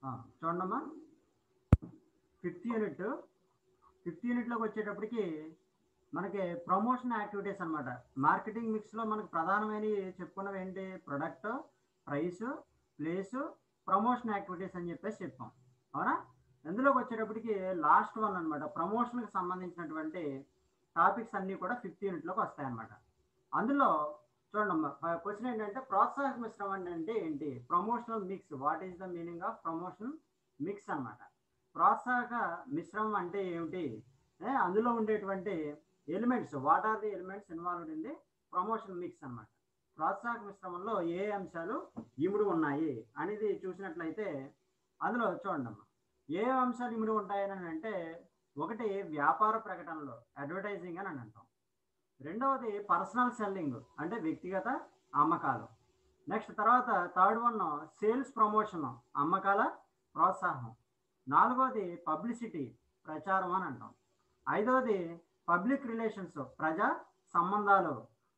చూడమ్మా, fifth unit fifth యూనిట్లోకి వచ్చేటప్పటికి మనకి ప్రమోషన్ యాక్టివిటీస్ అనమాట. మార్కెటింగ్ మిక్స్లో మనకు ప్రధానమైనవి చెప్పుకున్నవి ఏంటి? Product, price, place, promotion activities అని చెప్పేసి చెప్పాం, అవునా? ఇందులోకి వచ్చేటప్పటికి లాస్ట్ వన్ అనమాట. ప్రమోషన్కి సంబంధించినటువంటి టాపిక్స్ అన్నీ కూడా ఫిఫ్త్ యూనిట్లోకి వస్తాయన్నమాట. అందులో చూడండి, క్వశ్చన్ ఏంటంటే ప్రోత్సాహక మిశ్రమం అంటే ఏంటి? Promotional mix, what is the meaning of promotion mix అనమాట. ప్రోత్సాహక మిశ్రమం అంటే ఏమిటి? అందులో ఉండేటువంటి elements, what are the elements involved in the promotion mix అనమాట. ప్రోత్సాహక మిశ్రమంలో ఏ అంశాలు ఇముడు ఉన్నాయి అనేది చూసినట్లయితే అందులో చూడండి అమ్మా, ఏ అంశాలు ఇముడు ఉంటాయని అంటే, ఒకటి వ్యాపార ప్రకటనలో, అడ్వర్టైజింగ్ అని అంటాం. రెండవది పర్సనల్ సెల్లింగ్ అంటే వ్యక్తిగత అమ్మకాలు. నెక్స్ట్ తర్వాత థర్డ్ వన్ సేల్స్ ప్రమోషన్, అమ్మకాల ప్రోత్సాహం. నాలుగవది పబ్లిసిటీ, ప్రచారం అని అంటాం. ఐదవది పబ్లిక్ రిలేషన్స్, ప్రజా సంబంధాలు.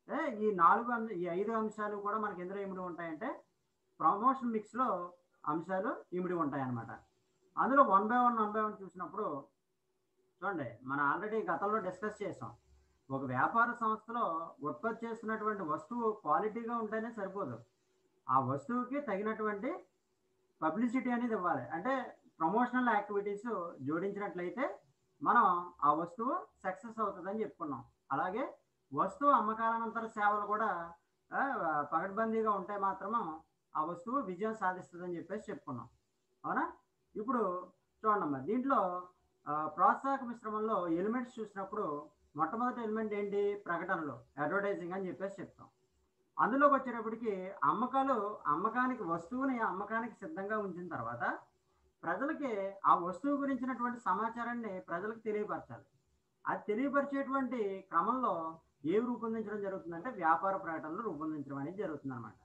ఈ 5 అంశాలు కూడా మనకి ఎందులో ఇమిడి ఉంటాయంటే ప్రమోషన్ మిక్స్లో అంశాలు ఇమిడి ఉంటాయన్నమాట. అందులో వన్ బై వన్ చూసినప్పుడు చూడండి, మనం ఆల్రెడీ గతంలో డిస్కస్ చేసాం. ఒక వ్యాపార సంస్థలో ఉత్పత్తి చేస్తున్నటువంటి వస్తువు క్వాలిటీగా ఉంటేనే సరిపోదు, ఆ వస్తువుకి తగినటువంటి పబ్లిసిటీ అనేది ఇవ్వాలి. అంటే ప్రమోషనల్ యాక్టివిటీస్ జోడించినట్లయితే మనం ఆ వస్తువు సక్సెస్ అవుతుందని చెప్పుకున్నాం. అలాగే వస్తువు అమ్మకాలనంతర సేవలు కూడా పకడ్బందీగా ఉంటే మాత్రమే ఆ వస్తువు విజయం సాధిస్తుందని చెప్పేసి చెప్పుకున్నాం, అవునా? ఇప్పుడు చూడండి, దీంట్లో ప్రోత్సాహక మిశ్రమంలో ఎలిమెంట్స్ చూసినప్పుడు మొట్టమొదటి ఎలిమెంట్ ఏంటి? ప్రకటనలు, అడ్వర్టైజింగ్ అని చెప్పేసి చెప్తాం. అందులోకి వచ్చేటప్పటికి అమ్మకానికి వస్తువుని అమ్మకానికి సిద్ధంగా ఉంచిన తర్వాత ప్రజలకి ఆ వస్తువు గురించినటువంటి సమాచారాన్ని ప్రజలకు తెలియపరచాలి. అది తెలియపరిచేటువంటి క్రమంలో ఏవి రూపొందించడం జరుగుతుందంటే వ్యాపార ప్రకటనలు రూపొందించడం అనేది జరుగుతుంది అనమాట.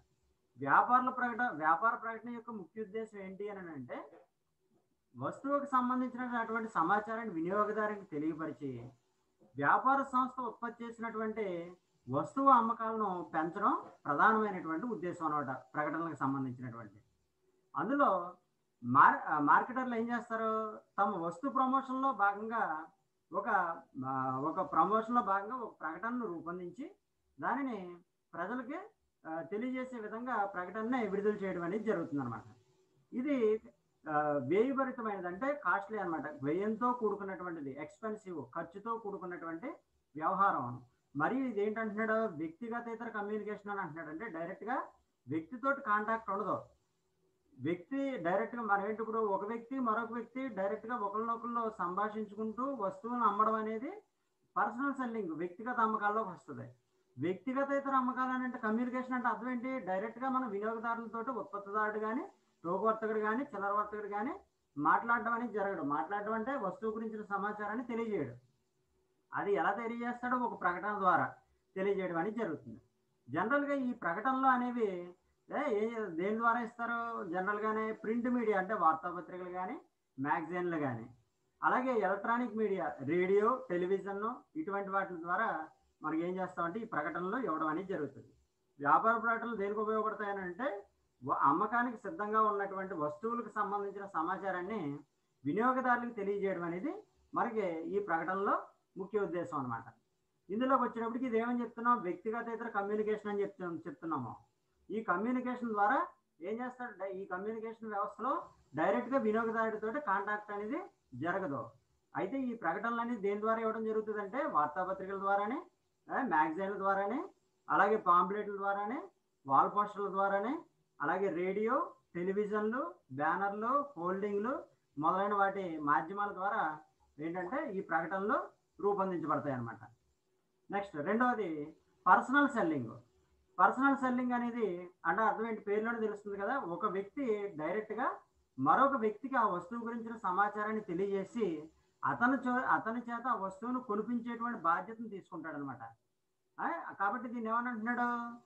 వ్యాపార ప్రకటన యొక్క ముఖ్య ఉద్దేశం ఏంటి అని అంటే, వస్తువుకు సంబంధించినటువంటి సమాచారాన్ని వినియోగదారునికి తెలియపరిచి వ్యాపార సంస్థ ఉత్పత్తి చేసినటువంటి వస్తువు అమ్మకాలను పెంచడం ప్రధానమైనటువంటి ఉద్దేశం అనమాట ప్రకటనలకు సంబంధించినటువంటి. అందులో మార్కెటర్లు ఏం చేస్తారు? తమ వస్తు ప్రమోషన్లో భాగంగా ఒక ప్రకటనను రూపొందించి దానిని ప్రజలకి తెలియజేసే విధంగా ప్రకటనని విడుదల చేయడం అనేది జరుగుతుంది అనమాట. ఇది వ్యయభరితమైనది, అంటే కాస్ట్లీ అనమాట. వ్యయంతో కూడుకున్నటువంటిది, ఎక్స్పెన్సివ్, ఖర్చుతో కూడుకున్నటువంటి వ్యవహారం. మరియు ఇది ఏంటంటున్నాడు? వ్యక్తిగతేతర కమ్యూనికేషన్ అని అంటున్నాడు. అంటే డైరెక్ట్గా వ్యక్తితోటి కాంటాక్ట్ ఉండదు. వ్యక్తి డైరెక్ట్గా మనం ఏంటి, ఇప్పుడు ఒక వ్యక్తి మరొక వ్యక్తి డైరెక్ట్గా ఒకరినొకరిలో సంభాషించుకుంటూ వస్తువులను అమ్మడం అనేది పర్సనల్ సెల్లింగ్, వ్యక్తిగత అమ్మకాల్లోకి వస్తుంది. వ్యక్తిగతేతర అమ్మకాలు అంటే కమ్యూనికేషన్ అంటే అర్థం ఏంటి? డైరెక్ట్గా మన వినియోగదారులతో ఉత్పత్తిదారుడు కానీ, టోకు వర్తకుడు కానీ, చిల్లర వర్తకుడు కానీ మాట్లాడడం అనేది జరగడు. మాట్లాడడం అంటే వస్తువు గురించిన సమాచారాన్ని తెలియజేయడం. అది ఎలా తెలియజేస్తాడో ఒక ప్రకటన ద్వారా తెలియజేయడం అనేది జరుగుతుంది. జనరల్గా ఈ ప్రకటనలు అనేవి దేని ద్వారా ఇస్తారు? జనరల్గానే ప్రింట్ మీడియా అంటే వార్తాపత్రికలు కానీ, మ్యాగజైన్లు కానీ, అలాగే ఎలక్ట్రానిక్ మీడియా, రేడియో, టెలివిజన్, ఇటువంటి వాటి ద్వారా మనకి ఏం చేస్తామంటే ఈ ప్రకటనలు ఇవ్వడం అనేది జరుగుతుంది. వ్యాపార ప్రకటనలు దేనికి ఉపయోగపడతాయని అంటే, అమ్మకానికి సిద్ధంగా ఉన్నటువంటి వస్తువులకు సంబంధించిన సమాచారాన్ని వినియోగదారులకు తెలియజేయడం అనేది మనకి ఈ ప్రకటనలో ముఖ్య ఉద్దేశం అనమాట. ఇందులోకి వచ్చినప్పటికి ఇది ఏమని చెప్తున్నాం? వ్యక్తిగతేతర కమ్యూనికేషన్ అని చెప్తున్నాము. ఈ కమ్యూనికేషన్ ద్వారా ఏం చేస్తాడు? ఈ కమ్యూనికేషన్ వ్యవస్థలో డైరెక్ట్గా వినియోగదారుడితో కాంటాక్ట్ అనేది జరగదు. అయితే ఈ ప్రకటనలు అనేది దేని ద్వారా ఇవ్వడం జరుగుతుంది అంటే వార్తాపత్రికల ద్వారానే, మ్యాగజైన్ల ద్వారానే, అలాగే పాంప్లెట్ల ద్వారానే, వాల్ పోస్టర్ల ద్వారానే, అలాగే రేడియో, టెలివిజన్లు, బ్యానర్లు, హోల్డింగ్లు మొదలైన వాటి మాధ్యమాల ద్వారా ఏంటంటే ఈ ప్రకటనలు రూపొందించబడతాయి అన్నమాట. నెక్స్ట్ రెండవది పర్సనల్ సెల్లింగ్. పర్సనల్ సెల్లింగ్ అనేది అంటే అర్థం ఏంటి? పేరులోనే తెలుస్తుంది కదా. ఒక వ్యక్తి డైరెక్ట్గా మరొక వ్యక్తికి ఆ వస్తువు గురించిన సమాచారాన్ని తెలియజేసి అతని చేత ఆ వస్తువును కొనిపించేటువంటి బాధ్యతను తీసుకుంటాడు అనమాట. కాబట్టి దీన్ని ఏమనంటున్నాడు?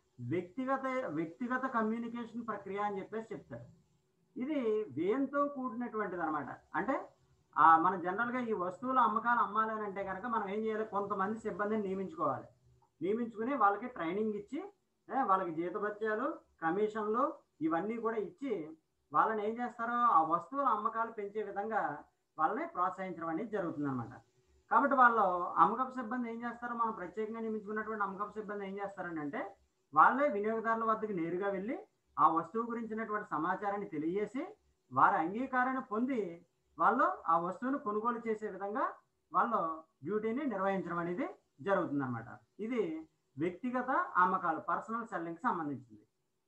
వ్యక్తిగత కమ్యూనికేషన్ ప్రక్రియ అని చెప్పేసి చెప్తాడు. ఇది వ్యయంతో కూడినటువంటిది అనమాట. అంటే మనం జనరల్గా ఈ వస్తువుల అమ్మకాలు అమ్మాలి అని అంటే కనుక మనం ఏం చేయాలి? కొంతమంది సిబ్బందిని నియమించుకుని వాళ్ళకి ట్రైనింగ్ ఇచ్చి వాళ్ళకి జీతభత్యాలు, కమిషన్లు ఇవన్నీ కూడా ఇచ్చి వాళ్ళని ఏం చేస్తారో ఆ వస్తువుల అమ్మకాలు పెంచే విధంగా వాళ్ళని ప్రోత్సహించడం అనేది జరుగుతుందన్నమాట. కాబట్టి వాళ్ళు అమ్మకపు సిబ్బంది ఏం చేస్తారో, మనం ప్రత్యేకంగా నియమించుకున్నటువంటి అమ్మకపు సిబ్బంది ఏం చేస్తారనంటే, వాళ్ళే వినియోగదారుల వద్దకు నేరుగా వెళ్ళి ఆ వస్తువు గురించినటువంటి సమాచారాన్ని తెలియజేసి, వారి అంగీకారాన్ని పొంది వాళ్ళు ఆ వస్తువును కొనుగోలు చేసే విధంగా వాళ్ళు డ్యూటీని నిర్వహించడం అనేది జరుగుతుందన్నమాట. ఇది వ్యక్తిగత అమ్మకాలు, పర్సనల్ సెల్లింగ్‌కి సంబంధించింది.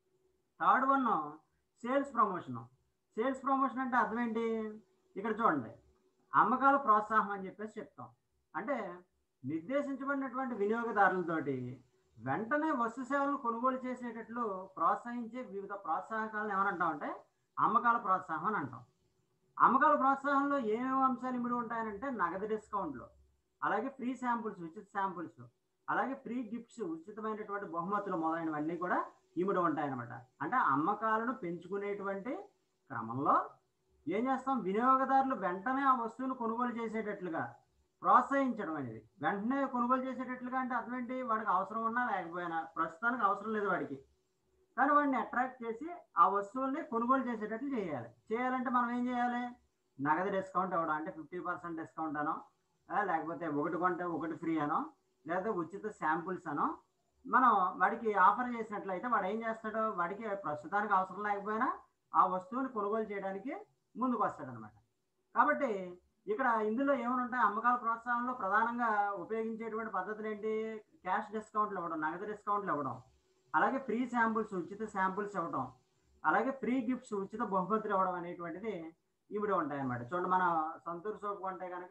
Third one sales promotion. Sales promotion అంటే అర్థం ఏంటి? ఇక్కడ చూడండి. అమ్మకాల ప్రోత్సాహం అని చెప్పేసి చెప్తాం. అంటే నిర్దేశించబడినటువంటి వినియోగదారులతోటి వెంటనే వస్తు సేవలను కొనుగోలు చేసేటట్లు ప్రోత్సహించే వివిధ ప్రోత్సాహకాలను ఏమనంటామంటే అమ్మకాల ప్రోత్సాహం అని అంటాం. అమ్మకాల ప్రోత్సాహంలో ఏమేమి అంశాలు ఇమిడి ఉంటాయనంటే నగదు డిస్కౌంట్లు, అలాగే ఫ్రీ శాంపుల్స్, ఉచిత శాంపుల్స్, అలాగే ఫ్రీ గిఫ్ట్స్, ఉచితమైనటువంటి బహుమతులు మొదలైనవన్నీ కూడా ఇమిడి ఉంటాయన్నమాట. అంటే అమ్మకాలను పెంచుకునేటువంటి క్రమంలో ఏం చేస్తాం, వినియోగదారులు వెంటనే ఆ వస్తువును కొనుగోలు చేసేటట్లుగా ప్రోత్సహించడం అనేది. వెంటనే కొనుగోలు చేసేటట్లుగా అంటే అర్థం ఏంటి? వాడికి అవసరం ఉన్నా లేకపోయినా, ప్రస్తుతానికి అవసరం లేదు వాడికి, కానీ వాడిని అట్రాక్ట్ చేసి ఆ వస్తువుల్ని కొనుగోలు చేసేటట్లు చేయాలి. చేయాలంటే మనం ఏం చేయాలి? నగదు డిస్కౌంట్ ఇవ్వడం, అంటే 50% డిస్కౌంట్ అనో, లేకపోతే ఒకటి కొంటే ఒకటి ఫ్రీ అనో, లేదా ఉచిత శాంపుల్స్ అనో మనం వాడికి ఆఫర్ చేసినట్లయితే వాడు ఏం చేస్తాడు? వాడికి ప్రస్తుతానికి అవసరం లేకపోయినా ఆ వస్తువుని కొనుగోలు చేయడానికి ముందుకు వస్తాడనమాట. కాబట్టి ఇక్కడ ఇందులో ఏమైనా ఉంటాయి? అమ్మకాల ప్రోత్సాహంలో ప్రధానంగా ఉపయోగించేటువంటి పద్ధతులు ఏంటి? క్యాష్ డిస్కౌంట్లు ఇవ్వడం, నగదు డిస్కౌంట్లు ఇవ్వడం, అలాగే ఫ్రీ శాంపుల్స్, ఉచిత శాంపుల్స్ ఇవ్వడం, అలాగే ఫ్రీ గిఫ్ట్స్, ఉచిత బహుమతులు ఇవ్వడం అనేటువంటిది ఇవిడే ఉంటాయన్నమాట. చూడండి, మన సంతూర్ సోప్ కొంటే కనుక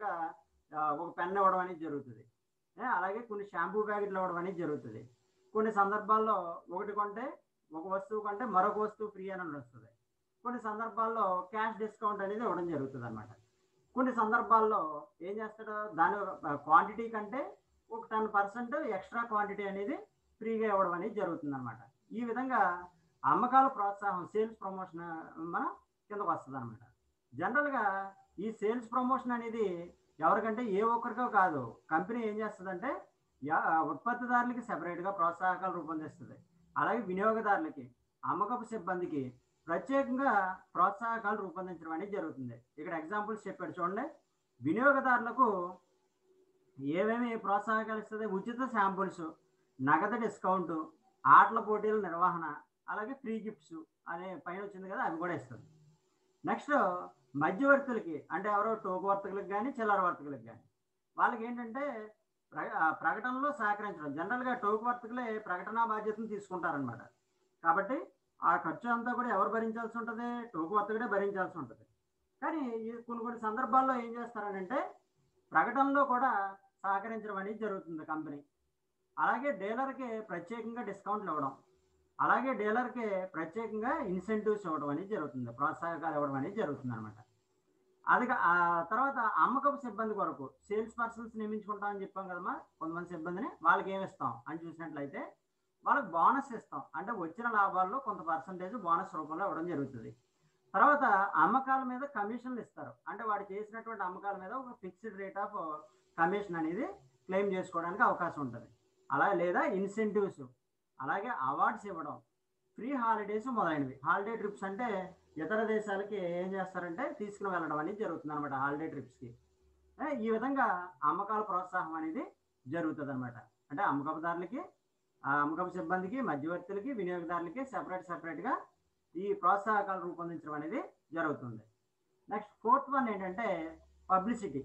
ఒక పెన్ ఇవ్వడం అనేది జరుగుతుంది. అలాగే కొన్ని షాంపూ ప్యాకెట్లు ఇవ్వడం అనేది జరుగుతుంది. కొన్ని సందర్భాల్లో ఒకటి కొంటే ఒక వస్తువు కొంటే మరొక వస్తువు ఫ్రీ అని వస్తుంది. కొన్ని సందర్భాల్లో క్యాష్ డిస్కౌంట్ అనేది ఇవ్వడం జరుగుతుంది అనమాట. కొన్ని సందర్భాల్లో ఏం చేస్తాడు? దాని క్వాంటిటీ కంటే ఒక 10% ఎక్స్ట్రా క్వాంటిటీ అనేది ఫ్రీగా ఇవ్వడం అనేది జరుగుతుంది అనమాట. ఈ విధంగా అమ్మకాల ప్రోత్సాహం, సేల్స్ ప్రమోషన్ మన కిందకు వస్తుంది అనమాట. జనరల్గా ఈ సేల్స్ ప్రమోషన్ అనేది ఎవరికంటే ఏ ఒక్కరికో కాదు, కంపెనీ ఏం చేస్తుందంటే ఉత్పత్తిదారులకి సెపరేట్గా ప్రోత్సాహకాలు రూపొందిస్తుంది. అలాగే వినియోగదారులకి, అమ్మకపు సిబ్బందికి ప్రత్యేకంగా ప్రోత్సాహకాలు రూపొందించడం అనేది జరుగుతుంది. ఇక్కడ ఎగ్జాంపుల్స్ చెప్పాడు చూడండి. వినియోగదారులకు ఏమేమి ప్రోత్సాహకాలు ఇస్తుంది? ఉచిత శాంపుల్స్, నగదు డిస్కౌంట్, ఆటల పోటీల నిర్వహణ, అలాగే ఫ్రీ గిఫ్ట్స్ అనే పైన వచ్చింది కదా, అవి కూడా ఇస్తుంది. నెక్స్ట్ మధ్యవర్తులకి, అంటే ఎవరో టోకు వర్తకులకు కానీ చిల్లర వర్తకులకు కానీ, వాళ్ళకి ఏంటంటే ప్రకటనలో సహకరించడం. జనరల్గా టోకు వర్తకులే ప్రకటన బాధ్యతను తీసుకుంటారనమాట. కాబట్టి ఆ ఖర్చు అంతా కూడా ఎవరు భరించాల్సి ఉంటుంది? టోకు వర్తకుడే భరించాల్సి ఉంటుంది. కానీ కొన్ని సందర్భాల్లో ఏం చేస్తారనంటే ప్రకటనలో కూడా సహకరించడం అనేది జరుగుతుంది కంపెనీ. అలాగే డీలర్కి ప్రత్యేకంగా డిస్కౌంట్లు ఇవ్వడం, అలాగే డీలర్కి ప్రత్యేకంగా ఇన్సెంటివ్స్ ఇవ్వడం అనేది జరుగుతుంది, ప్రోత్సాహకాలు ఇవ్వడం అనేది జరుగుతుంది అనమాట. అది ఆ తర్వాత అమ్మకపు సిబ్బంది కొరకు సేల్స్ పర్సన్స్ నియమించుకుంటామని చెప్పాం కదమ్మా, కొంతమంది సిబ్బందిని. వాళ్ళకి ఏమి ఇస్తాం అని చూసినట్లయితే వాళ్ళకి బోనస్ ఇస్తాం. అంటే వచ్చిన లాభాల్లో కొంత పర్సంటేజ్ బోనస్ రూపంలో ఇవ్వడం జరుగుతుంది. తర్వాత అమ్మకాల మీద కమిషన్లు ఇస్తారు. అంటే వాడు చేసినటువంటి అమ్మకాల మీద ఒక ఫిక్స్డ్ రేట్ ఆఫ్ కమిషన్ అనేది క్లెయిమ్ చేసుకోవడానికి అవకాశం ఉంటుంది. అలా లేదా ఇన్సెంటివ్స్, అలాగే అవార్డ్స్ ఇవ్వడం, ఫ్రీ హాలిడేస్ మొదలైనవి. హాలిడే ట్రిప్స్ అంటే ఇతర దేశాలకి ఏం చేస్తారంటే తీసుకుని వెళ్ళడం అనేది జరుగుతుంది అనమాట, హాలిడే ట్రిప్స్కి. ఈ విధంగా అమ్మకాల ప్రోత్సాహం అనేది జరుగుతుంది అనమాట. అంటే అమ్మకపుదారులకి, అమ్మకపు సిబ్బందికి, మధ్యవర్తులకి, వినియోగదారులకి సెపరేట్గా ఈ ప్రోత్సాహకాలు రూపొందించడం అనేది జరుగుతుంది. నెక్స్ట్ ఫోర్త్ వన్ ఏంటంటే పబ్లిసిటీ.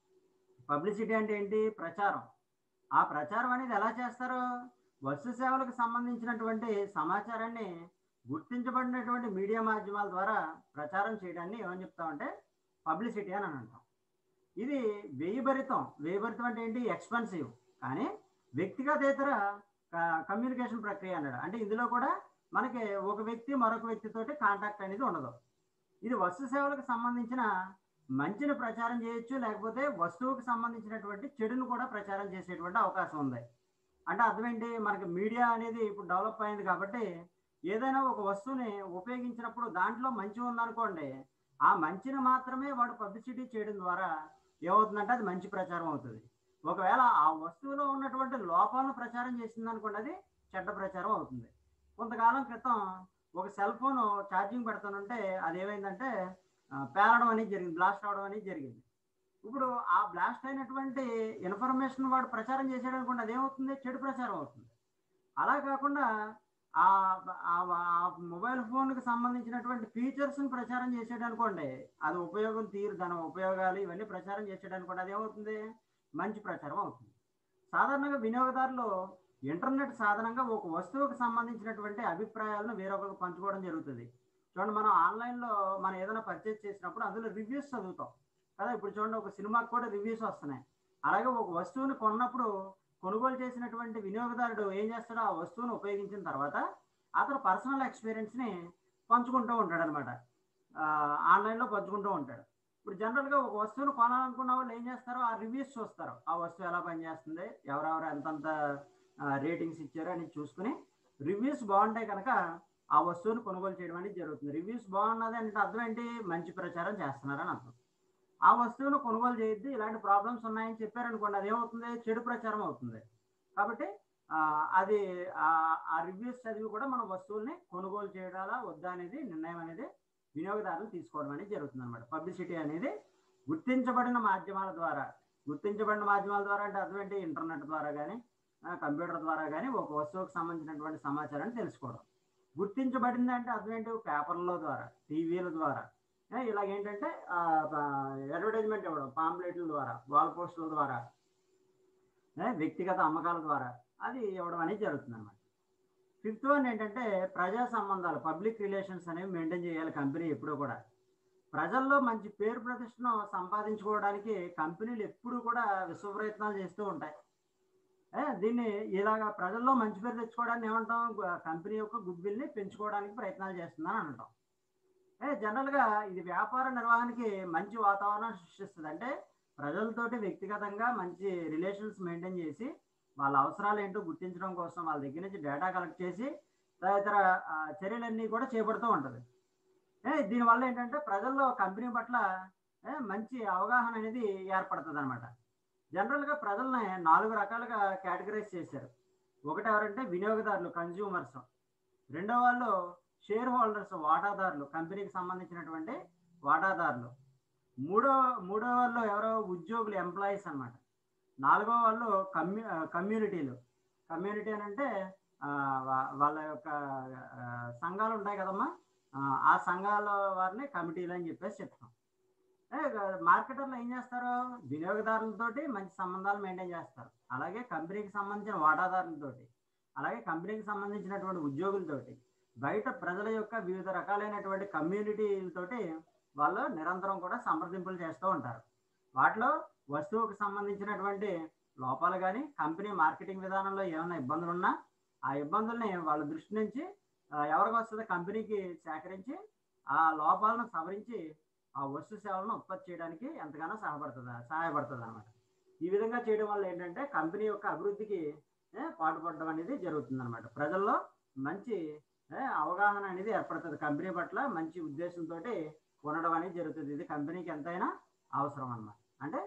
పబ్లిసిటీ అంటే ఏంటి? ప్రచారం. ఆ ప్రచారం అనేది ఎలా చేస్తారు? వస్తు సేవలకు సంబంధించినటువంటి సమాచారాన్ని గుర్తించబడినటువంటి మీడియా మాధ్యమాల ద్వారా ప్రచారం చేయడాన్ని ఏమని చెప్తామంటే పబ్లిసిటీ అని అంటాం. ఇది వ్యయభరితం. వ్యయభరితం అంటే ఏంటి? ఎక్స్పెన్సివ్. కానీ వ్యక్తిగతేతర కమ్యూనికేషన్ ప్రక్రియ అన్నాడు. అంటే ఇందులో కూడా మనకి ఒక వ్యక్తి మరొక వ్యక్తితోటి కాంటాక్ట్ అనేది ఉండదు. ఇది వస్తు సేవలకు సంబంధించిన మంచిని ప్రచారం చేయొచ్చు, లేకపోతే వస్తువుకు సంబంధించినటువంటి చెడును కూడా ప్రచారం చేసేటువంటి అవకాశం ఉంది. అంటే అర్థం ఏంటి? మనకి మీడియా అనేది ఇప్పుడు డెవలప్ అయింది కాబట్టి ఏదైనా ఒక వస్తువుని ఉపయోగించినప్పుడు దాంట్లో మంచి ఉందనుకోండి, ఆ మంచిని మాత్రమే వాడు పబ్లిసిటీ చేయడం ద్వారా ఏమవుతుందంటే అది మంచి ప్రచారం అవుతుంది. ఒకవేళ ఆ వస్తువులో ఉన్నటువంటి లోపాలను ప్రచారం చేసింది అనుకోండి, అది చెడ్డ ప్రచారం అవుతుంది. కొంతకాలం క్రితం ఒక సెల్ ఫోన్ ఛార్జింగ్ పెడతానంటే అది ఏమైందంటే పేలడం అనేది జరిగింది, బ్లాస్ట్ అవడం అనేది జరిగింది. ఇప్పుడు ఆ బ్లాస్ట్ అయినటువంటి ఇన్ఫర్మేషన్ వాడు ప్రచారం చేసాడు అనుకోండి, అదేమవుతుంది, చెడు ప్రచారం అవుతుంది. అలా కాకుండా ఆ మొబైల్ ఫోన్కి సంబంధించినటువంటి ఫీచర్స్ని ప్రచారం చేసాడు అనుకోండి, అది ఉపయోగం తీరు, దాని ఉపయోగాలు ఇవన్నీ ప్రచారం చేసాడు అనుకోండి, అదేమవుతుంది, మంచి ప్రచారం అవుతుంది. సాధారణంగా వినియోగదారులు ఇంటర్నెట్ సాధనంగా ఒక వస్తువుకు సంబంధించినటువంటి అభిప్రాయాలను వేరొకరికి పంచుకోవడం జరుగుతుంది. చూడండి, మనం ఆన్లైన్లో మనం ఏదైనా పర్చేస్ చేసినప్పుడు అందులో రివ్యూస్ చదువుతాం కదా. ఇప్పుడు చూడండి, ఒక సినిమాకి కూడా రివ్యూస్ వస్తున్నాయి. అలాగే ఒక వస్తువుని కొన్నప్పుడు కొనుగోలు చేసినటువంటి వినియోగదారుడు ఏం చేస్తాడో, ఆ వస్తువును ఉపయోగించిన తర్వాత అతను పర్సనల్ ఎక్స్పీరియన్స్ని పంచుకుంటూ ఉంటాడు అనమాట. ఆన్లైన్లో పంచుకుంటూ ఉంటాడు. ఇప్పుడు జనరల్గా ఒక వస్తువును కొనాలనుకున్న వాళ్ళు ఏం చేస్తారో, ఆ రివ్యూస్ చూస్తారు. ఆ వస్తువు ఎలా పనిచేస్తుంది, ఎవరెవరు ఎంతంత రేటింగ్స్ ఇచ్చారు అని చూసుకుని రివ్యూస్ బాగుంటాయి కనుక ఆ వస్తువును కొనుగోలు చేయడం అనేది జరుగుతుంది. రివ్యూస్ బాగున్నది అంటే అర్థం ఏంటి, మంచి ప్రచారం చేస్తున్నారని అర్థం. ఆ వస్తువును కొనుగోలు చేయొద్దు, ఇలాంటి ప్రాబ్లమ్స్ ఉన్నాయని చెప్పారనుకోండి, అదేమవుతుంది, చెడు ప్రచారం అవుతుంది. కాబట్టి అది ఆ రివ్యూస్ చదివి కూడా మనం వస్తువుల్ని కొనుగోలు చేయాలా వద్దా అనేది నిర్ణయం అనేది వినియోగదారులు తీసుకోవడం అనేది జరుగుతుంది అనమాట. పబ్లిసిటీ అనేది గుర్తించబడిన మాధ్యమాల ద్వారా అంటే అర్థం ఏంటి, ఇంటర్నెట్ ద్వారా కానీ కంప్యూటర్ ద్వారా కానీ ఒక వస్తువుకు సంబంధించినటువంటి సమాచారాన్ని తెలుసుకోవడం. గుర్తించబడింది అంటే అర్థం ఏంటి, పేపర్ల ద్వారా, టీవీల ద్వారా, ఇలాగేంటంటే అడ్వర్టైజ్మెంట్ ఇవ్వడం, పాంప్లెట్ల ద్వారా, వాల్ పోస్టుల ద్వారా, వ్యక్తిగత అమ్మకాల ద్వారా అది ఇవ్వడం అనేది జరుగుతుంది అనమాట. ఫిఫ్త్ వన్ ఏంటంటే ప్రజా సంబంధాలు, పబ్లిక్ రిలేషన్స్ అనేవి మెయింటైన్ చేయాలి కంపెనీ ఎప్పుడూ కూడా. ప్రజల్లో మంచి పేరు ప్రతిష్టను సంపాదించుకోవడానికి కంపెనీలు ఎప్పుడూ కూడా విశ్వ ప్రయత్నాలు చేస్తూ ఉంటాయి. దీన్ని ఇలాగా ప్రజల్లో మంచి పేరు తెచ్చుకోవడానికి ఏమంటాం, కంపెనీ యొక్క గుడ్ విల్ని పెంచుకోవడానికి ప్రయత్నాలు చేస్తుందని అంటాం. జనరల్గా ఇది వ్యాపార నిర్వహణకి మంచి వాతావరణం సృష్టిస్తుంది. అంటే ప్రజలతోటి వ్యక్తిగతంగా మంచి రిలేషన్స్ మెయింటైన్ చేసి వాళ్ళ అవసరాలు ఏంటో గుర్తించడం కోసం వాళ్ళ దగ్గర నుంచి డేటా కలెక్ట్ చేసి తదితర చర్యలన్నీ కూడా చేపడుతూ ఉంటుంది. దీనివల్ల ఏంటంటే ప్రజల్లో కంపెనీ పట్ల మంచి అవగాహన అనేది ఏర్పడుతుంది అనమాట. జనరల్గా ప్రజల్ని 4 రకాలుగా కేటగరైజ్ చేశారు. ఒకటి ఎవరంటే వినియోగదారులు, కన్జ్యూమర్స్. రెండో వాళ్ళు షేర్ హోల్డర్స్, వాటాదారులు, కంపెనీకి సంబంధించినటువంటి వాటాదారులు. మూడో వాళ్ళు ఎవరో ఉద్యోగులు, ఎంప్లాయీస్ అనమాట. నాలుగో వాళ్ళు కమ్యూనిటీలు. కమ్యూనిటీ అని అంటే వాళ్ళ యొక్క సంఘాలు ఉంటాయి కదమ్మా, ఆ సంఘాల వారిని కమిటీలు అని చెప్పేసి చెప్తాం. మార్కెటర్లు ఏం చేస్తారు, వినియోగదారులతోటి మంచి సంబంధాలు మెయింటైన్ చేస్తారు. అలాగే కంపెనీకి సంబంధించిన వాటాదారులతోటి, అలాగే కంపెనీకి సంబంధించినటువంటి ఉద్యోగులతోటి, బయట ప్రజల యొక్క వివిధ రకాలైనటువంటి కమ్యూనిటీలతోటి వాళ్ళు నిరంతరం కూడా సంప్రదింపులు చేస్తూ ఉంటారు. వాటిలో వస్తువుకు సంబంధించినటువంటి లోపాలు కానీ, కంపెనీ మార్కెటింగ్ విధానంలో ఏమైనా ఇబ్బందులు ఉన్నా ఆ ఇబ్బందుల్ని వాళ్ళ దృష్టి నుంచి ఎవరికి వస్తుందో కంపెనీకి సేకరించి ఆ లోపాలను సవరించి ఆ వస్తు సేవలను ఉత్పత్తి చేయడానికి ఎంతగానో సహాయపడుతుంది అనమాట. ఈ విధంగా చేయడం వల్ల ఏంటంటే కంపెనీ యొక్క అభివృద్ధికి పాటుపడడం అనేది జరుగుతుంది అనమాట. ప్రజల్లో మంచి అవగాహన అనేది ఏర్పడుతుంది, కంపెనీ పట్ల మంచి ఉద్దేశంతో ఉండడం అనేది జరుగుతుంది. ఇది కంపెనీకి ఎంతైనా అవసరం అన్నమాట. అంటే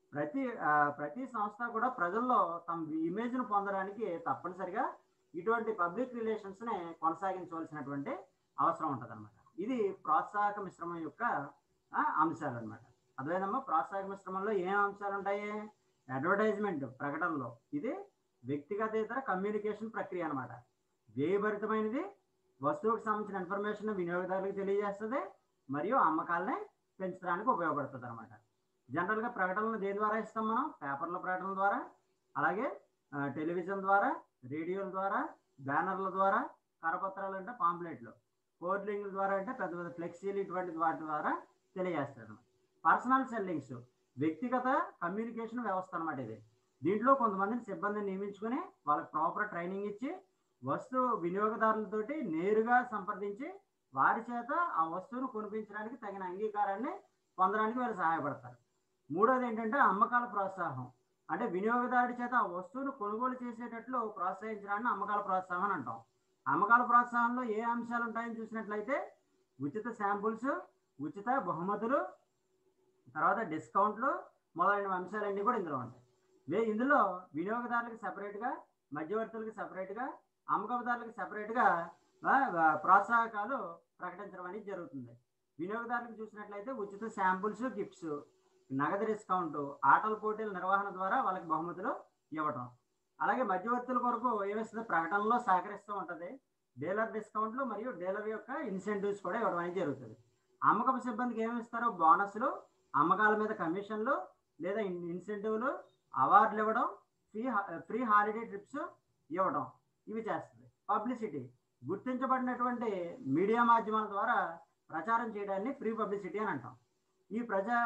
ప్రతి సంస్థ కూడా ప్రజల్లో తమ ఇమేజ్ను పొందడానికి తప్పనిసరిగా ఇటువంటి పబ్లిక్ రిలేషన్స్ని కొనసాగించవలసినటువంటి అవసరం ఉంటుంది అనమాట. ఇది ప్రోత్సాహక మిశ్రమం యొక్క అంశాలు అనమాట. అదేవిధంగా ప్రోత్సాహక మిశ్రమంలో ఏం అంశాలు ఉంటాయి, అడ్వర్టైజ్మెంట్, ప్రకటనలో. ఇది వ్యక్తిగతేతర కమ్యూనికేషన్ ప్రక్రియ అనమాట. వ్యయభరితమైనది, వస్తువుకు సంబంధించిన ఇన్ఫర్మేషన్ వినియోగదారులకు తెలియజేస్తుంది మరియు అమ్మకాలని పెంచడానికి ఉపయోగపడుతుంది అనమాట. జనరల్గా ప్రకటనలు దేని ద్వారా ఇస్తాం మనం, పేపర్ల ప్రకటనల ద్వారా, అలాగే టెలివిజన్ ద్వారా, రేడియోల ద్వారా, బ్యానర్ల ద్వారా, కరపత్రాలు అంటే పాంప్లెట్లు, హోర్డింగ్ల ద్వారా అంటే పెద్ద పెద్ద ఫ్లెక్సీలు, ఇటువంటి వాటి ద్వారా తెలియజేస్తారు. పర్సనల్ సెల్లింగ్స్, వ్యక్తిగత కమ్యూనికేషన్ వ్యవస్థ అనమాట ఇది. దీంట్లో కొంతమందిని సిబ్బందిని నియమించుకొని వాళ్ళకి ప్రాపర్ ట్రైనింగ్ ఇచ్చి వినియోగదారులతోటి నేరుగా సంప్రదించి వారి చేత ఆ వస్తువును కొనిపించడానికి తగిన అంగీకారాన్ని పొందడానికి వీళ్ళు సహాయపడతారు. మూడోది ఏంటంటే అమ్మకాల ప్రోత్సాహం. అంటే వినియోగదారుడి చేత ఆ వస్తువును కొనుగోలు చేసేటట్లు ప్రోత్సహించడాన్ని అమ్మకాల ప్రోత్సాహం అని అంటాం. అమ్మకాల ప్రోత్సాహంలో ఏ అంశాలు ఉంటాయని చూసినట్లయితే ఉచిత శాంపుల్స్, ఉచిత బహుమతులు, తర్వాత డిస్కౌంట్లు మొదలైన అంశాలన్నీ కూడా ఇందులో ఉంటాయి. ఇందులో వినియోగదారులకు సపరేట్గా, మధ్యవర్తులకు సపరేట్గా, అమ్మకందారులకు సపరేట్గా ప్రోత్సాహకాలు ప్రకటించడం అనేది జరుగుతుంది. వినియోగదారులకు చూసినట్లయితే ఉచిత శాంపుల్స్, గిఫ్ట్స్, నగదు డిస్కౌంట్, ఆటల పోటీల నిర్వహణ ద్వారా వాళ్ళకి బహుమతులు ఇవ్వటం. అలాగే మధ్యవర్తుల కొరకు ఏమిస్తుంది, ప్రకటనలో సహకరిస్తూ ఉంటుంది. డీలర్ డిస్కౌంట్లు మరియు డీలర్ యొక్క ఇన్సెంటివ్స్ కూడా ఇవ్వడం అనేది జరుగుతుంది. అమ్మకపు సిబ్బందికి ఏమిస్తారు, బోనస్లు, అమ్మకాల మీద కమిషన్లు లేదా ఇన్సెంటివ్లు, అవార్డులు ఇవ్వడం, ఫ్రీ హాలిడే ట్రిప్స్ ఇవ్వడం, ఇవి చేస్తుంది. పబ్లిసిటీ, గుర్తించబడినటువంటి మీడియా మాధ్యమాల ద్వారా ప్రచారం చేయడాన్ని ఫ్రీ పబ్లిసిటీ అని అంటాం. ఈ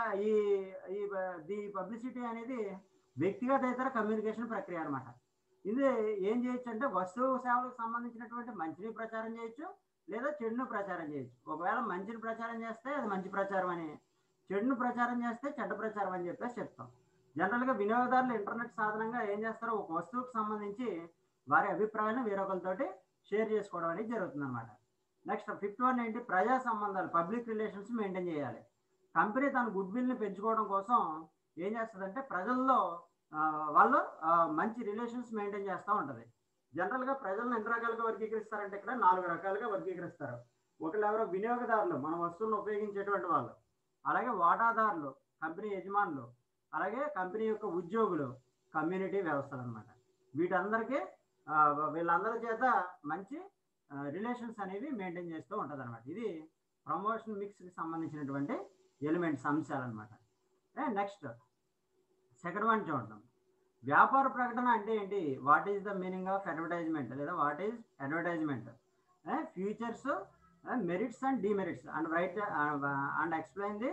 పబ్లిసిటీ అనేది వ్యక్తిగతేతర కమ్యూనికేషన్ ప్రక్రియ అనమాట. ఇది ఏం చేయొచ్చు అంటే వస్తువు సేవలకు సంబంధించినటువంటి మంచిని ప్రచారం చేయొచ్చు లేదా చెడును ప్రచారం చేయొచ్చు. ఒకవేళ మంచిని ప్రచారం చేస్తే అది మంచి ప్రచారం అని, చెడును ప్రచారం చేస్తే చెడ్డ ప్రచారం అని చెప్పేసి చెప్తాం. జనరల్గా వినియోగదారులు ఇంటర్నెట్ సాధనంగా ఏం చేస్తారో ఒక వస్తువుకు సంబంధించి వారి అభిప్రాయాలను వేరొకరితోటి షేర్ చేసుకోవడం అనేది జరుగుతుంది అనమాట. నెక్స్ట్ 5th వన్ ఏంటి, ప్రజా సంబంధాలు, పబ్లిక్ రిలేషన్స్ మెయింటైన్ చేయాలి. కంపెనీ తన గుడ్ విల్ని పెంచుకోవడం కోసం ఏం చేస్తుందంటే ప్రజల్లో వాళ్ళు మంచి రిలేషన్స్ మెయింటైన్ చేస్తూ ఉంటుంది. జనరల్గా ప్రజలను ఎన్ని రకాలుగా వర్గీకరిస్తారంటే ఇక్కడ 4 రకాలుగా వర్గీకరిస్తారు. ఒకళ్ళు ఎవరో వినియోగదారులు, మన వస్తువులను ఉపయోగించేటువంటి వాళ్ళు, అలాగే వాటాదారులు, కంపెనీ యజమానులు, అలాగే కంపెనీ యొక్క ఉద్యోగులు, కమ్యూనిటీ వ్యవస్థలు అనమాట. వీటందరికీ వీళ్ళందరి చేత మంచి రిలేషన్స్ అనేవి మెయింటైన్ చేస్తూ ఉంటుంది అనమాట. ఇది ప్రమోషన్ మిక్స్కి సంబంధించినటువంటి ఎలిమెంట్స్, అంశాలు అనమాట. నెక్స్ట్ 2nd వన్ చూద్దాం. వ్యాపార ప్రకటన అంటే ఏంటి, what is the meaning of advertisement లేదా what is advertisement, futures, merits and demerits and write and explain the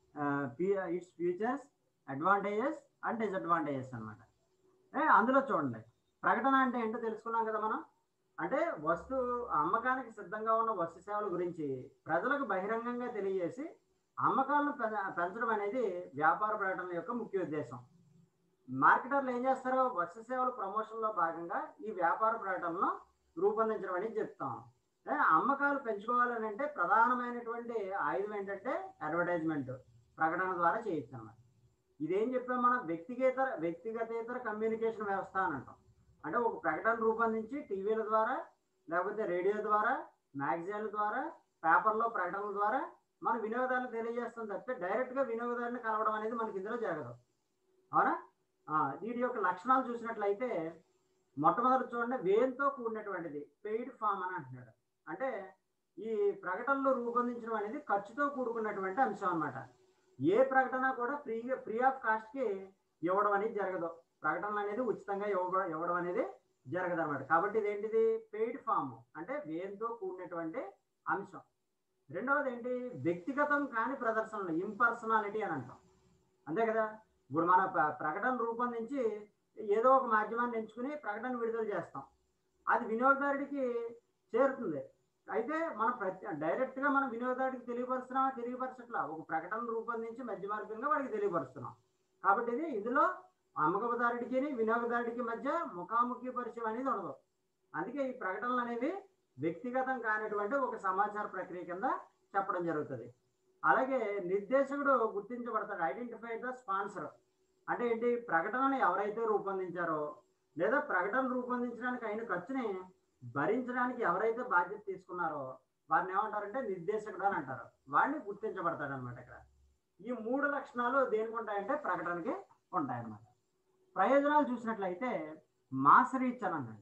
its futures, advantages and disadvantages అనమాట. అందులో చూడండి, ప్రకటన అంటే ఏంటో తెలుసుకున్నాం కదా మనం. అంటే అమ్మకానికి సిద్ధంగా ఉన్న వస్తు సేవల గురించి ప్రజలకు బహిరంగంగా తెలియజేసి అమ్మకాలను పెంచడం అనేది వ్యాపార ప్రకటన యొక్క ముఖ్య ఉద్దేశం. మార్కెటర్లు ఏం చేస్తారో వస్తు సేవల ప్రమోషన్లో భాగంగా ఈ వ్యాపార ప్రకటనను రూపొందించడం అనేది చెప్తాం. అమ్మకాలు పెంచుకోవాలని అంటే ప్రధానమైనటువంటి ఆయుధం ఏంటంటే అడ్వర్టైజ్మెంట్, ప్రకటన ద్వారా చేయొచ్చు అన్నమాట. ఇదేం చెప్పాం మనం, వ్యక్తిగతేతర కమ్యూనికేషన్ వ్యవస్థ అని అంటాం. అంటే ఒక ప్రకటన రూపొందించి టీవీల ద్వారా లేకపోతే రేడియో ద్వారా, మ్యాగజైన్ల ద్వారా, పేపర్లో ప్రకటనల ద్వారా మన వినియోగదారులు తెలియజేస్తాం తప్పితే డైరెక్ట్గా వినియోగదారుని కలవడం అనేది మనకి ఇందులో జరగదు. అవునా? వీటి యొక్క లక్షణాలు చూసినట్లయితే మొట్టమొదటి చూడండి, వ్యయంతో కూడినటువంటిది, పెయిడ్ ఫామ్ అని అంటున్నాడు. అంటే ఈ ప్రకటనలు రూపొందించడం అనేది ఖర్చుతో కూడుకున్నటువంటి అంశం అన్నమాట. ఏ ప్రకటన కూడా ఫ్రీ ఆఫ్ కాస్ట్కి ఇవ్వడం అనేది జరగదు. ప్రకటనలు అనేది ఉచితంగా ఇవ్వడం అనేది జరగదు అనమాట. కాబట్టి ఇదేంటిది, పెయిడ్ ఫామ్ అంటే వ్యయంతో కూడినటువంటి అంశం. రెండవది ఏంటి, వ్యక్తిగతం కాని ప్రదర్శనలు, ఇంపర్సనాలిటీ అని అంటాం. అంతే కదా, ఇప్పుడు మన ప్రకటన రూపొందించి ఏదో ఒక మాధ్యమాన్ని ఎంచుకుని ప్రకటన విడుదల చేస్తాం, అది వినియోగదారుడికి చేరుతుంది. అయితే మనం డైరెక్ట్గా మనం వినియోగదారుడికి తెలియపరచట్లా, ఒక ప్రకటన రూపొందించి మధ్య మార్గంగా వాడికి తెలియపరుస్తున్నాం. కాబట్టి ఇందులో అమ్మకదారుడికి వినియోగదారుడికి మధ్య ముఖాముఖి పరిచయం అనేది ఉండదు. అందుకే ఈ ప్రకటనలు అనేవి వ్యక్తిగతం కానిటువంటి ఒక సమాచార ప్రక్రియ కింద చెప్పడం జరుగుతుంది. అలాగే నిర్దేశకుడు గుర్తించబడతాడు, ఐడెంటిఫై ద స్పాన్సర్. అంటే ఏంటి, ప్రకటనను ఎవరైతే రూపొందించారో లేదా ప్రకటన రూపొందించడానికి అయిన ఖర్చుని భరించడానికి ఎవరైతే బాధ్యత తీసుకున్నారో వారిని ఏమంటారంటే నిర్దేశకుడు అని అంటారు. వాడిని గుర్తించబడతాడు అనమాట. ఇక్కడ ఈ 3 లక్షణాలు దేనికి ఉంటాయంటే ప్రకటనకి ఉంటాయన్నమాట. ప్రయోజనాలు చూసినట్లయితే మాస్ రీచ్ అని అన్నాడు.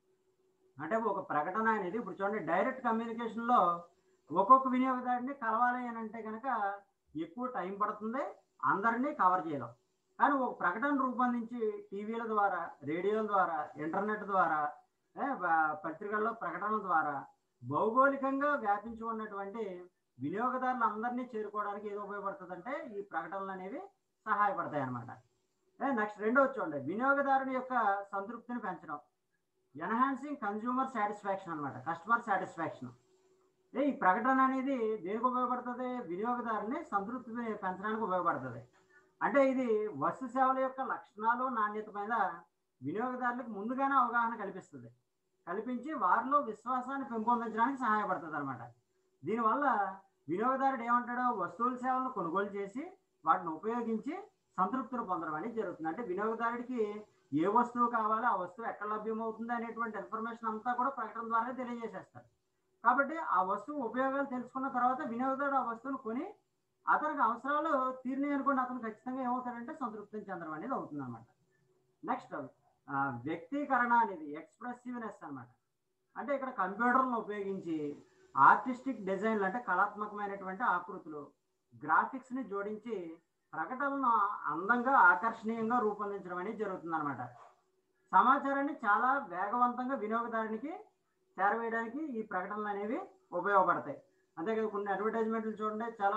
అంటే ఒక ప్రకటన అనేది ఇప్పుడు చూడండి, డైరెక్ట్ కమ్యూనికేషన్లో ఒక్కొక్క వినియోగదారుని కలవాలి అని అంటే కనుక ఎక్కువ టైం పడుతుంది, అందరినీ కవర్ చేయలేం. కానీ ఒక ప్రకటన రూపొందించి టీవీల ద్వారా, రేడియోల ద్వారా, ఇంటర్నెట్ ద్వారా, పత్రికల్లో ప్రకటనల ద్వారా భౌగోళికంగా వ్యాపించి ఉన్నటువంటి వినియోగదారులందరినీ చేరుకోవడానికి ఏదో ఉపయోగపడుతుంది అంటే ఈ ప్రకటనలు అనేవి సహాయపడతాయి అన్నమాట. నెక్స్ట్ రెండోది చూడండి, వినియోగదారుని యొక్క సంతృప్తిని పెంచడం, ఎన్హాన్సింగ్ కన్జ్యూమర్ సాటిస్ఫాక్షన్ అనమాట, కస్టమర్ సాటిస్ఫాక్షన్. ఈ ప్రకటన అనేది దేనికి ఉపయోగపడుతుంది, వినియోగదారుని సంతృప్తి పెంచడానికి ఉపయోగపడుతుంది. అంటే ఇది వస్తు సేవల యొక్క లక్షణాలు, నాణ్యత మీద వినియోగదారులకు ముందుగానే అవగాహన కల్పించి వారిలో విశ్వాసాన్ని పెంపొందించడానికి సహాయపడుతుంది అనమాట. దీనివల్ల వినియోగదారుడు ఏమంటాడో వస్తువుల సేవలను కొనుగోలు చేసి వాటిని ఉపయోగించి సంతృప్తిని పొందడం అనేది జరుగుతుంది. అంటే వినియోగదారుడికి ఏ వస్తువు కావాలో ఆ వస్తువు ఎక్కడ లభ్యమవుతుంది అనేటువంటి ఇన్ఫర్మేషన్ అంతా కూడా ప్రకటన ద్వారా తెలియజేసేస్తారు. కాబట్టి ఆ వస్తువు ఉపయోగాలు తెలుసుకున్న తర్వాత వినియోగదారుడు ఆ వస్తువును కొని అతనికి అవసరాలు తీరినాయి అనుకోండి, అతను ఖచ్చితంగా ఏమవుతాడంటే సంతృప్తిని చెందడం అనేది అవుతుంది అనమాట. నెక్స్ట్ వ్యక్తీకరణ అనేది ఎక్స్ప్రెసివ్నెస్ అన్నమాట. అంటే ఇక్కడ కంప్యూటర్లను ఉపయోగించి ఆర్టిస్టిక్ డిజైన్లు అంటే కళాత్మకమైనటువంటి ఆకృతులు, గ్రాఫిక్స్ని జోడించి ప్రకటనలను అందంగా ఆకర్షణీయంగా రూపొందించడం అనేది జరుగుతుంది అనమాట. సమాచారాన్ని చాలా వేగవంతంగా వినియోగదారునికి చేరవేయడానికి ఈ ప్రకటనలు అనేవి ఉపయోగపడతాయి. అంతే కదా, కొన్ని అడ్వర్టైజ్మెంట్లు చూడండి చాలా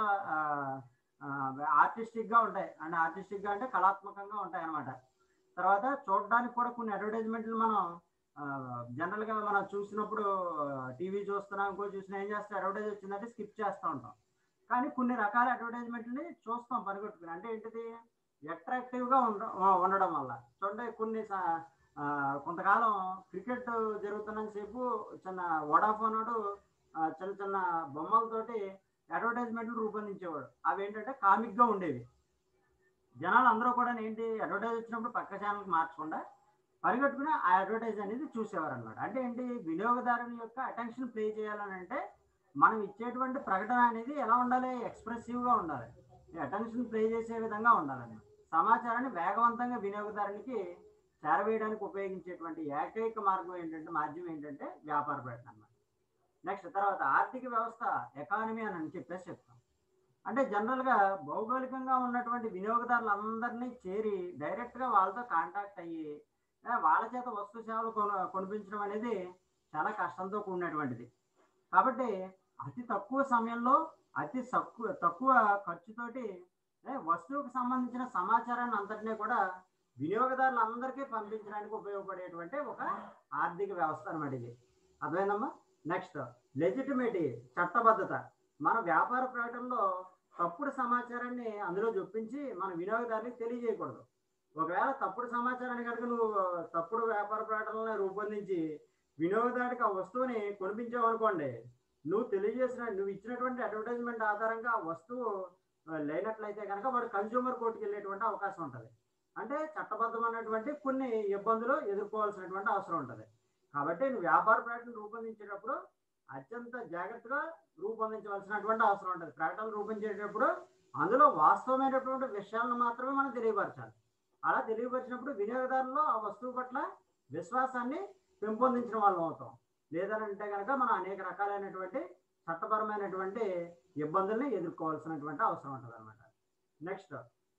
ఆర్టిస్టిక్గా ఉంటాయి, అండ్ ఆర్టిస్టిక్గా అంటే కళాత్మకంగా ఉంటాయి అన్నమాట. తర్వాత చూడడానికి కూడా కొన్ని అడ్వర్టైజ్మెంట్లు మనం జనరల్గా మనం చూసినప్పుడు టీవీ చూస్తున్నాం, ఇంకో చూసినా ఏం చేస్తాం, అడ్వర్టైజ్ వచ్చిందంటే స్కిప్ చేస్తూ ఉంటాం. కానీ కొన్ని రకాల అడ్వర్టైజ్మెంట్ని చూస్తాం పరిగెట్టుకుని. అంటే ఏంటిది, అట్రాక్టివ్గా ఉండడం వల్ల. చూడండి కొన్ని కొంతకాలం క్రికెట్ జరుగుతున్నంతసేపు చిన్న వడాఫోన్ వాడు చిన్న చిన్న బొమ్మలతోటి అడ్వర్టైజ్మెంట్లు రూపొందించేవాడు. అవి ఏంటంటే కామిక్గా ఉండేవి. జనాలు అందరూ కూడా ఏంటి, అడ్వర్టైజ్ వచ్చినప్పుడు పక్క ఛానల్కి మార్చకుండా పరిగెట్టుకుని ఆ అడ్వర్టైజ్ అనేది చూసేవారు అనమాట. అంటే ఏంటి, వినియోగదారుని యొక్క అటెన్షన్ ప్లే చేయాలని అంటే మనం ఇచ్చేటువంటి ప్రకటన అనేది ఎలా ఉండాలి, ఎక్స్ప్రెసివ్గా ఉండాలి, అటెన్షన్ ప్లే చేసే విధంగా ఉండాలని. సమాచారాన్ని వేగవంతంగా వినియోగదారునికి చేరవేయడానికి ఉపయోగించేటువంటి ఏకైక మార్గం ఏంటంటే, మాధ్యమం ఏంటంటే వ్యాపార ప్రకటన అన్నమాట. నెక్స్ట్ తర్వాత ఆర్థిక వ్యవస్థ, ఎకానమీ అని చెప్పేసి చెప్తాం. అంటే జనరల్గా భౌగోళికంగా ఉన్నటువంటి వినియోగదారులందరినీ చేరి డైరెక్ట్గా వాళ్ళతో కాంటాక్ట్ అయ్యి వాళ్ళ చేత వస్తు సేవలు కొనిపించడం అనేది చాలా కష్టంతో కూడినటువంటిది. కాబట్టి అతి తక్కువ సమయంలో అతి తక్కువ ఖర్చుతోటి వస్తువుకు సంబంధించిన సమాచారాన్ని అంతటినీ కూడా వినియోగదారులందరికీ పంపించడానికి ఉపయోగపడేటువంటి ఒక ఆర్థిక వ్యవస్థ అన్నమాట ఇది. అర్థమైందమ్మా? నెక్స్ట్ లెజిటిమేటీ, చట్టబద్ధత. మన వ్యాపార ప్రకటనలో తప్పుడు సమాచారాన్ని అందులో చొప్పించి మన వినియోగదారునికి తెలియజేయకూడదు. ఒకవేళ తప్పుడు సమాచారాన్ని కనుక నువ్వు తప్పుడు వ్యాపార ప్రకటనలను రూపొందించి వినియోగదారునికి ఆ వస్తువుని కొనిపించావు అనుకోండి, నువ్వు ఇచ్చినటువంటి అడ్వర్టైజ్మెంట్ ఆధారంగా ఆ వస్తువు లేనట్లయితే కనుక వాడు కన్జ్యూమర్ కోర్టుకి వెళ్ళేటువంటి అవకాశం ఉంటుంది. అంటే చట్టబద్ధమైనటువంటి కొన్ని ఇబ్బందులు ఎదుర్కోవాల్సినటువంటి అవసరం ఉంటుంది. కాబట్టి నువ్వు వ్యాపార ప్రకటన రూపొందించేటప్పుడు అత్యంత జాగ్రత్తగా రూపొందించవలసినటువంటి అవసరం ఉంటుంది. ప్రకటనలు రూపొందించేటప్పుడు అందులో వాస్తవమైనటువంటి విషయాలను మాత్రమే మనం తెలియపరచాలి. అలా తెలియపరిచినప్పుడు వినియోగదారుల్లో ఆ వస్తువు పట్ల విశ్వాసాన్ని పెంపొందించిన వాళ్ళం అవుతాం. లేదనంటే కనుక మనం అనేక రకాలైనటువంటి చట్టపరమైనటువంటి ఇబ్బందుల్ని ఎదుర్కోవాల్సినటువంటి అవసరం ఉంటుంది అనమాట. నెక్స్ట్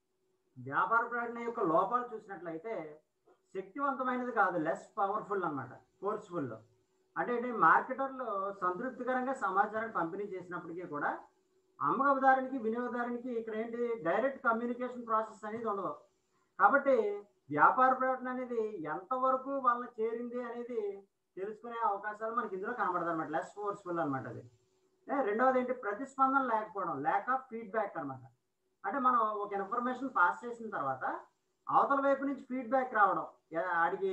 వ్యాపార ప్రకటన యొక్క లోపాలు చూసినట్లయితే శక్తివంతమైనది కాదు, లెస్ పవర్ఫుల్ అనమాట, ఫోర్స్ఫుల్. అంటే మార్కెటర్లు సంతృప్తికరంగా సమాచారాన్ని పంపిణీ చేసినప్పటికీ కూడా అమ్మకదారునికి వినియోగదారునికి ఇక్కడ ఏంటి, డైరెక్ట్ కమ్యూనికేషన్ ప్రాసెస్ అనేది ఉండదు. కాబట్టి వ్యాపార ప్రకటన అనేది ఎంతవరకు వాళ్ళని చేరింది అనేది తెలుసుకునే అవకాశాలు మనకి ఇందులో కనబడదు అనమాట. లెస్ ఫోర్స్ఫుల్ అనమాట అది. రెండవది ఏంటి, ప్రతిస్పందన లేకపోవడం, ల్యాక్ ఆఫ్ ఫీడ్బ్యాక్ అనమాట. అంటే మనం ఒక ఇన్ఫర్మేషన్ పాస్ చేసిన తర్వాత అవతల వైపు నుంచి ఫీడ్బ్యాక్ రావడం, ఆడికి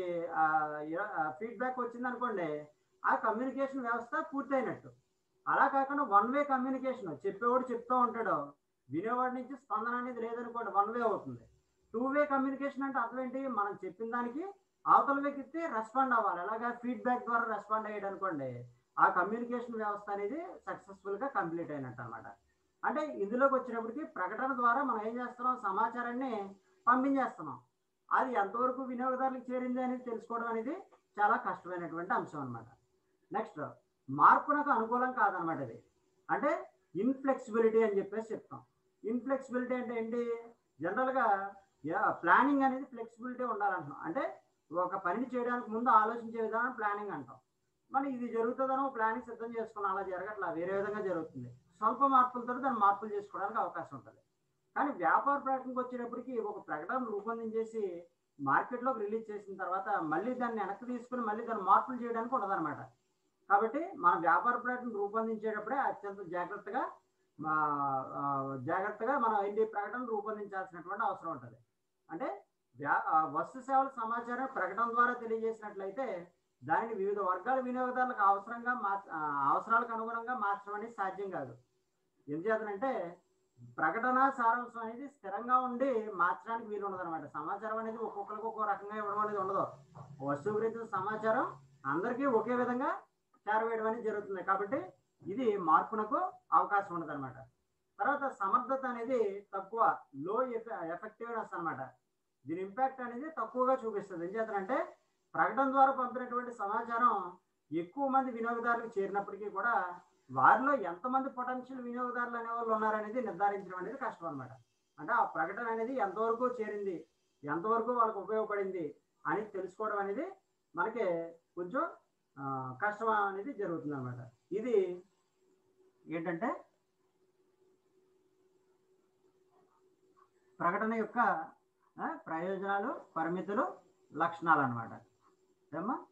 ఫీడ్బ్యాక్ వచ్చింది అనుకోండి, ఆ కమ్యూనికేషన్ వ్యవస్థ పూర్తయినట్టు. అలా కాకుండా వన్ వే కమ్యూనికేషన్, చెప్పేవాడు చెప్తూ ఉంటాడు, వినేవాడి నుంచి స్పందన అనేది లేదనుకోండి, వన్ వే అవుతుంది. టూ వే కమ్యూనికేషన్ అంటే అర్థం ఏంటి, మనం చెప్పిన దానికి అవతల వ్యక్తి రెస్పాండ్ అవ్వాలి. అలాగా ఫీడ్బ్యాక్ ద్వారా రెస్పాండ్ అయ్యాడు అనుకోండి, ఆ కమ్యూనికేషన్ వ్యవస్థ అనేది సక్సెస్ఫుల్గా కంప్లీట్ అయినట్టు అనమాట. అంటే ఇందులోకి వచ్చినప్పటికీ ప్రకటన ద్వారా మనం ఏం చేస్తున్నాం, సమాచారాన్ని పంపించేస్తున్నాం. అది ఎంతవరకు వినియోగదారులకు చేరింది అనేది తెలుసుకోవడం అనేది చాలా కష్టమైనటువంటి అంశం అనమాట. నెక్స్ట్ మార్పునకు అనుకూలం కాదనమాట ఇది. అంటే ఇన్ఫ్లెక్సిబిలిటీ అని చెప్పేసి చెప్తాం. ఇన్ఫ్లెక్సిబిలిటీ అంటే ఏంటి, జనరల్గా ప్లానింగ్ అనేది ఫ్లెక్సిబిలిటీ ఉండాలంటున్నాం. అంటే ఒక పనిని చేయడానికి ముందు ఆలోచించే విధానం ప్లానింగ్ అంటాం. మనం ఇది జరుగుతుందని ఒక ప్లానింగ్ సిద్ధం చేసుకున్నాం, అలా జరగట్లా, వేరే విధంగా జరుగుతుంది. స్వల్ప మార్పులతో దాన్ని మార్పులు చేసుకోవడానికి అవకాశం ఉంటుంది. కానీ వ్యాపార ప్రకటనకు వచ్చేటప్పటికి ఒక ప్రకటన రూపొందించేసి మార్కెట్లోకి రిలీజ్ చేసిన తర్వాత మళ్ళీ దాన్ని వెనక్కి తీసుకుని మళ్ళీ దాన్ని మార్పులు చేయడానికి ఉండదన్నమాట. కాబట్టి మన వ్యాపార ప్రకటన రూపొందించేటప్పుడే అత్యంత జాగ్రత్తగా మనం ఏంటి ప్రకటన రూపొందించాల్సినటువంటి అవసరం ఉంటుంది. అంటే వస్తు సేవల సమాచారం ప్రకటన ద్వారా తెలియజేసినట్లయితే దానిని వివిధ వర్గాల వినియోగదారులకు అవసరాలకు అనుగుణంగా మార్చడం అనేది సాధ్యం కాదు. ఎందుచేతనంటే ప్రకటన సారాంశం అనేది స్థిరంగా ఉండి మార్చడానికి వీలు ఉండదు అనమాట. సమాచారం అనేది ఒక్కొక్కరికి ఒక్కో రకంగా ఇవ్వడం అనేది ఉండదు. వస్తువు గురించి సమాచారం అందరికీ ఒకే విధంగా చేరవేయడం అనేది జరుగుతుంది. కాబట్టి ఇది మార్పునకు అవకాశం ఉండదు అనమాట. తర్వాత సమర్థత అనేది తక్కువ, లో ఎఫెక్టివ్నెస్ అనమాట. దీని ఇంపాక్ట్ అనేది తక్కువగా చూపిస్తుంది. ఏం చేస్తారంటే ప్రకటన ద్వారా పంపినటువంటి సమాచారం ఎక్కువ మంది వినియోగదారులకు చేరినప్పటికీ కూడా వారిలో ఎంతమంది పొటెన్షియల్ వినియోగదారులు అనేవాళ్ళు ఉన్నారనేది నిర్ధారించడం అనేది కష్టం అనమాట. అంటే ఆ ప్రకటన అనేది ఎంతవరకు చేరింది, ఎంతవరకు వాళ్ళకు ఉపయోగపడింది అని తెలుసుకోవడం అనేది మనకి కొంచెం కష్టం అనేది జరుగుతుంది అనమాట. ఇది ఏంటంటే ప్రకటన యొక్క ప్రయోజనాలు, పరిమితులు, లక్షణాలు అనమాట. ఏమ్మా?